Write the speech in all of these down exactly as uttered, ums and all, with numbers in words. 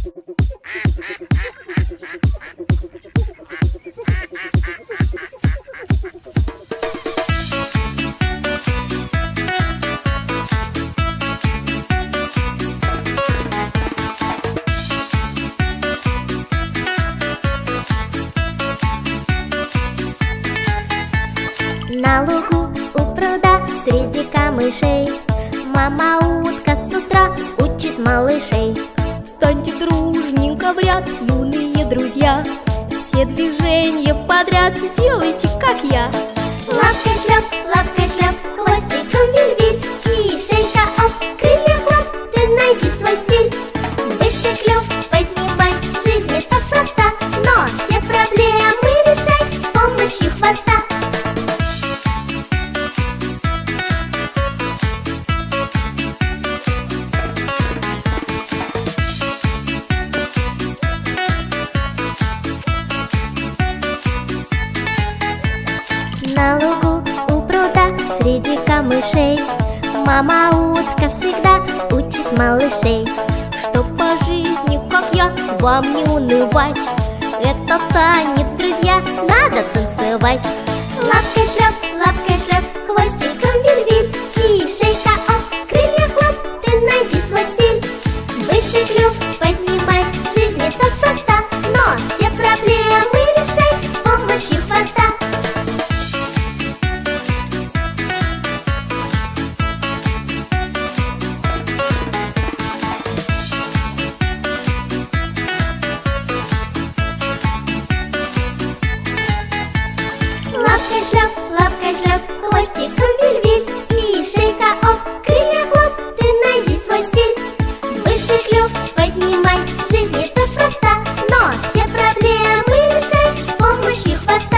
На лугу у пруда среди камышей мама утка с утра учит малышей. Встаньте дружненько в ряд, юные друзья, все движения подряд делайте, как я. Лапкой шлеп, лапкой шлеп, хвостиком виль-виль, и шейка оп, крылья хлоп, ты найди свой стиль. Выше клюв поднимай, жизнь не так проста, но все проблемы решай с помощью хвоста. На лугу у пруда среди камышей мама утка всегда учит малышей. Чтоб по жизни, как я, вам не унывать, это танец, друзья, надо танцевать. Лапкой шлеп, лапкой шлеп, хвостиком виль-виль, и шейка оп, крылья хлоп, ты найди свой стиль. Выше клюв поднимай, жизнь не так проста, но все проблемы решай с помощью хвоста. Лапкой шлеп, лапкой шлеп, хвостиком виль-виль, и шейка оп, крылья хлоп, ты найди свой стиль. Выше клюв поднимай, жизнь не так проста, но все проблемы решай с помощью хвоста.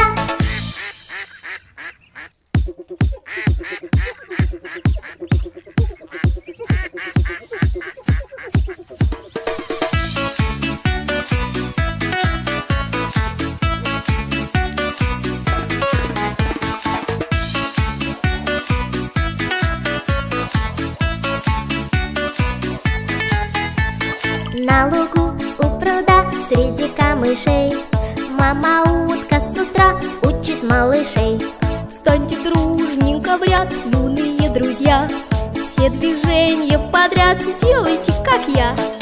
На лугу у пруда среди камышей мама утка с утра учит малышей. Встаньте дружненько в ряд, юные друзья, все движения подряд делайте, как я.